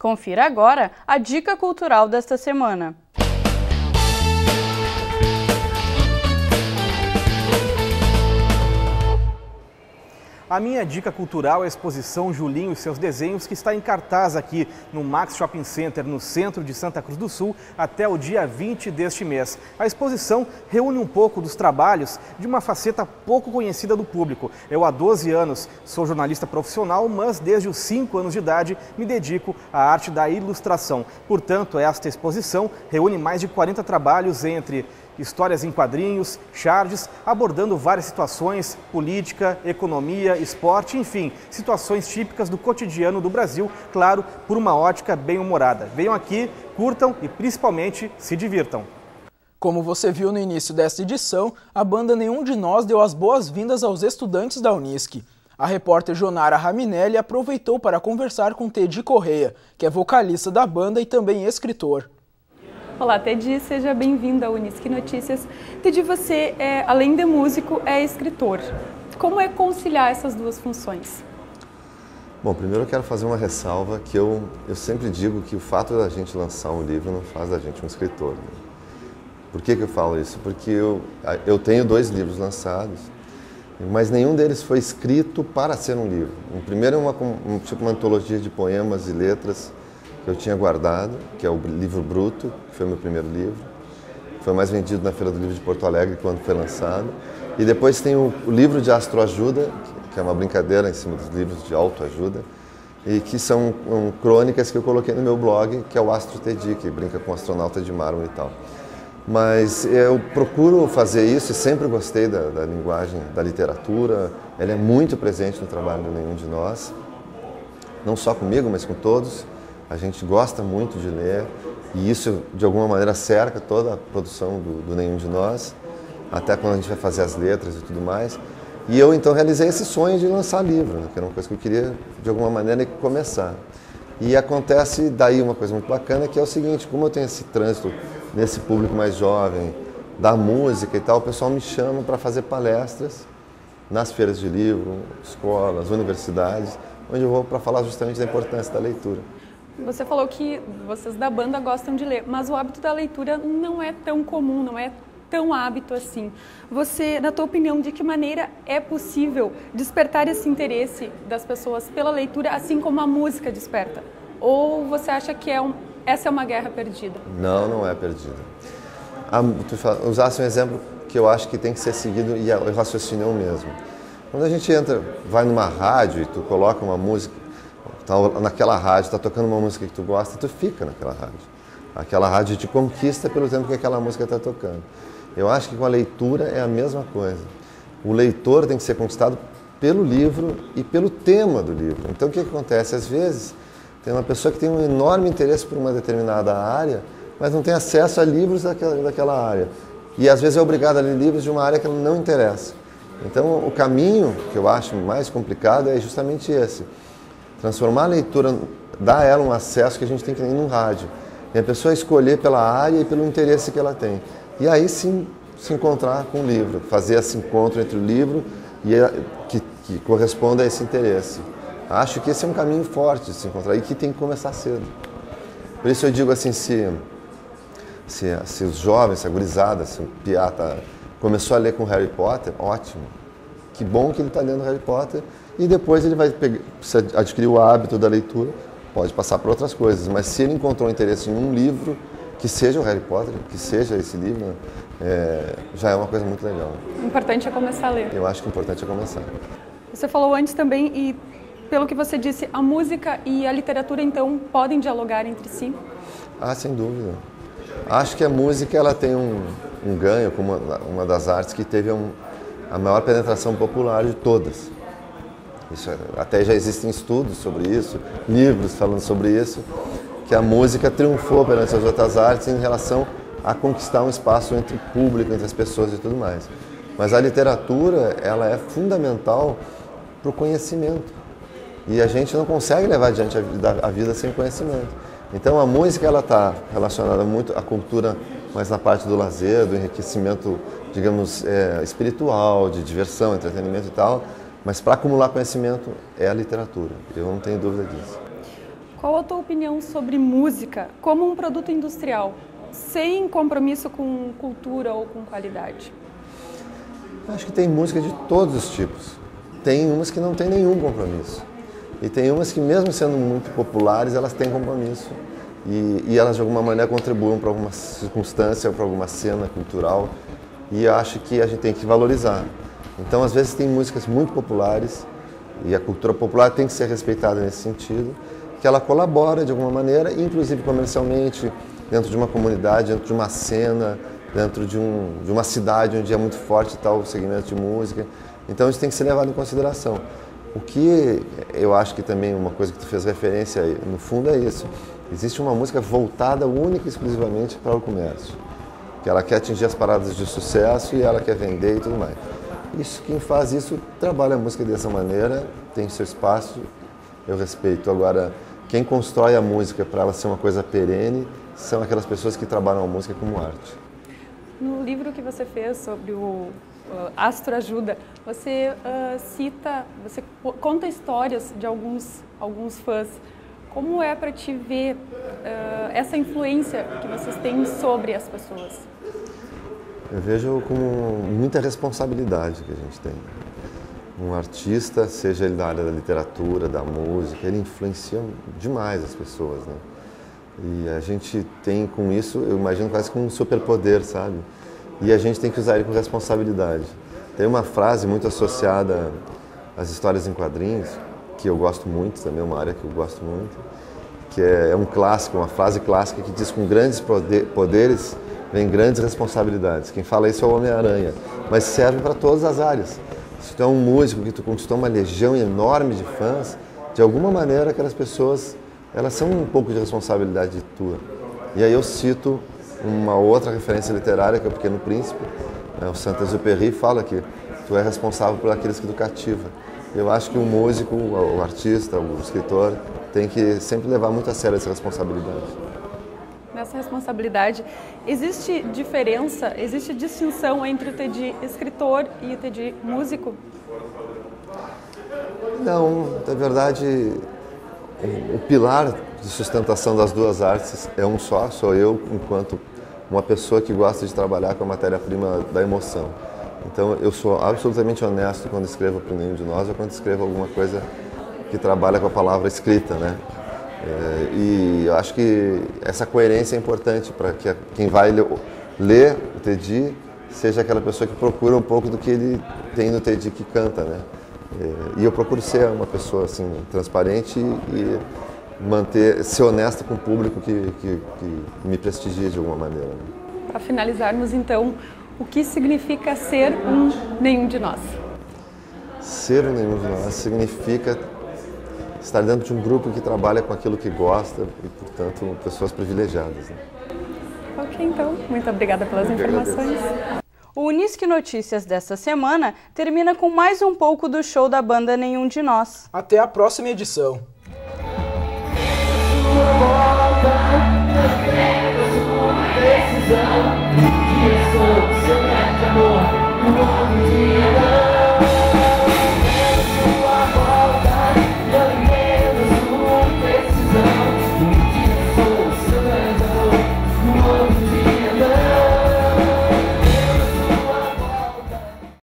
Confira agora a dica cultural desta semana. A minha dica cultural é a exposição Julinho e seus desenhos, que está em cartaz aqui no Max Shopping Center, no centro de Santa Cruz do Sul, até o dia 20 deste mês. A exposição reúne um pouco dos trabalhos de uma faceta pouco conhecida do público. Eu, há 12 anos, sou jornalista profissional, mas desde os 5 anos de idade me dedico à arte da ilustração. Portanto, esta exposição reúne mais de 40 trabalhos entre histórias em quadrinhos, charges, abordando várias situações, política, economia, esporte, enfim, situações típicas do cotidiano do Brasil, claro, por uma ótica bem-humorada. Venham aqui, curtam e principalmente se divirtam. Como você viu no início desta edição, a banda Nenhum de Nós deu as boas-vindas aos estudantes da Unisc. A repórter Jonara Raminelli aproveitou para conversar com Tedi Correia, que é vocalista da banda e também escritor. Olá, Tedi, seja bem-vinda à Unisc Notícias. Tedi, você, além de músico, é escritor. Como é conciliar essas duas funções? Bom, primeiro eu quero fazer uma ressalva que eu sempre digo que o fato da gente lançar um livro não faz da gente um escritor. Né? Por que eu falo isso? Porque eu tenho 2 livros lançados, mas nenhum deles foi escrito para ser um livro. O primeiro é uma antologia de poemas e letras que eu tinha guardado, que é o Livro Bruto, que foi o meu primeiro livro. Foi mais vendido na Feira do Livro de Porto Alegre quando foi lançado. E depois tem o livro de Astroajuda, que é uma brincadeira em cima dos livros de autoajuda, e que são crônicas que eu coloquei no meu blog, que é o Astro Tedi, que brinca com astronauta de mármore e tal. Mas eu procuro fazer isso e sempre gostei da linguagem da literatura. Ela é muito presente no trabalho do Nenhum de Nós, não só comigo, mas com todos. A gente gosta muito de ler e isso, de alguma maneira, cerca toda a produção do Nenhum de Nós, até quando a gente vai fazer as letras e tudo mais. E eu, então, realizei esse sonho de lançar livro, né, que era uma coisa que eu queria, de alguma maneira, começar. E acontece daí uma coisa muito bacana, que é o seguinte: como eu tenho esse trânsito nesse público mais jovem, da música e tal, o pessoal me chama para fazer palestras nas feiras de livro, escolas, universidades, onde eu vou para falar justamente da importância da leitura. Você falou que vocês da banda gostam de ler, mas o hábito da leitura não é tão comum, não é tão hábito assim. Você, na tua opinião, de que maneira é possível despertar esse interesse das pessoas pela leitura, assim como a música desperta? Ou você acha que essa é uma guerra perdida? Não, não é perdida. Tu usaste um exemplo que eu acho que tem que ser seguido e o raciocínio é o mesmo. Quando a gente vai numa rádio e tu coloca uma música, naquela rádio, está tocando uma música que tu gosta, tu fica naquela rádio. Aquela rádio te conquista pelo tempo que aquela música está tocando. Eu acho que com a leitura é a mesma coisa. O leitor tem que ser conquistado pelo livro e pelo tema do livro. Então o que acontece? Às vezes tem uma pessoa que tem um enorme interesse por uma determinada área, mas não tem acesso a livros daquela área. E às vezes é obrigado a ler livros de uma área que ela não interessa. Então o caminho que eu acho mais complicado é justamente esse. Transformar a leitura, dar a ela um acesso que a gente tem que ter no rádio. E a pessoa escolher pela área e pelo interesse que ela tem. E aí sim se encontrar com o livro, fazer esse encontro entre o livro e que corresponda a esse interesse. Acho que esse é um caminho forte de se encontrar e que tem que começar cedo. Por isso eu digo assim, se os jovens, se a gurizada, se o piá começou a ler com Harry Potter, ótimo. Que bom que ele está lendo Harry Potter. E depois ele vai adquirir o hábito da leitura, pode passar por outras coisas, mas se ele encontrou interesse em um livro, que seja o Harry Potter, que seja esse livro, já é uma coisa muito legal. O importante é começar a ler. Eu acho que o importante é começar. Você falou antes também, e pelo que você disse, a música e a literatura, então, podem dialogar entre si? Ah, sem dúvida. Acho que a música ela tem um ganho como uma das artes que teve a maior penetração popular de todas. Até já existem estudos sobre isso, livros falando sobre isso, que a música triunfou perante as outras artes em relação a conquistar um espaço entre o público, entre as pessoas e tudo mais. Mas a literatura, ela é fundamental para o conhecimento. E a gente não consegue levar adiante a vida sem conhecimento. Então a música ela está relacionada muito à cultura, mas na parte do lazer, do enriquecimento, digamos, espiritual, de diversão, entretenimento e tal. Mas para acumular conhecimento é a literatura, eu não tenho dúvida disso. Qual a tua opinião sobre música como um produto industrial, sem compromisso com cultura ou com qualidade? Acho que tem música de todos os tipos. Tem umas que não tem nenhum compromisso. E tem umas que, mesmo sendo muito populares, elas têm compromisso. E elas, de alguma maneira, contribuem para alguma circunstância, para alguma cena cultural. E eu acho que a gente tem que valorizar. Então, às vezes, tem músicas muito populares, e a cultura popular tem que ser respeitada nesse sentido, que ela colabora, de alguma maneira, inclusive comercialmente, dentro de uma comunidade, dentro de uma cena, dentro de uma cidade onde é muito forte tal segmento de música. Então, isso tem que ser levado em consideração. O que eu acho que também uma coisa que tu fez referência, no fundo, é isso. Existe uma música voltada única e exclusivamente para o comércio. Que ela quer atingir as paradas de sucesso e ela quer vender e tudo mais. Isso, quem faz isso trabalha a música dessa maneira, tem seu espaço, eu respeito. Agora, quem constrói a música para ela ser uma coisa perene são aquelas pessoas que trabalham a música como arte. No livro que você fez sobre o Astro Ajuda, você você conta histórias de alguns fãs. Como é para te ver essa influência que vocês têm sobre as pessoas? Eu vejo como muita responsabilidade que a gente tem. Um artista, seja ele da área da literatura, da música, ele influencia demais as pessoas, né? E a gente tem com isso, eu imagino quase como um superpoder, sabe? E a gente tem que usar ele com responsabilidade. Tem uma frase muito associada às histórias em quadrinhos, que eu gosto muito, também é uma área que eu gosto muito, que é um clássico, uma frase clássica que diz: com grandes poderes vem grandes responsabilidades. Quem fala isso é o Homem-Aranha, mas serve para todas as áreas. Se tu é um músico que tu conquistou uma legião enorme de fãs, de alguma maneira aquelas pessoas, elas são um pouco de responsabilidade tua. E aí eu cito uma outra referência literária, que é o Pequeno Príncipe, né? O Saint-Exupéry fala que tu é responsável por aqueles que tu cativa. Eu acho que o músico, o artista, o escritor, tem que sempre levar muito a sério essa responsabilidade. Nessa responsabilidade, existe diferença, existe distinção entre o TED escritor e o TED músico? Não, na verdade, o pilar de sustentação das duas artes é um só, sou eu, enquanto uma pessoa que gosta de trabalhar com a matéria-prima da emoção. Então, eu sou absolutamente honesto quando escrevo para nenhum de nós ou quando escrevo alguma coisa que trabalha com a palavra escrita, né? E eu acho que essa coerência é importante para que quem vai ler o TED seja aquela pessoa que procura um pouco do que ele tem no TED que canta, né? E eu procuro ser uma pessoa assim, transparente e ser honesto com o público que me prestigia de alguma maneira. Para finalizarmos, então, o que significa ser um nenhum de nós? Ser um nenhum de nós significa estar dentro de um grupo que trabalha com aquilo que gosta e, portanto, pessoas privilegiadas, né? Ok, então. Muito obrigada pelas informações. O Unisque Notícias desta semana termina com mais um pouco do show da banda Nenhum de Nós. Até a próxima edição. Decisão,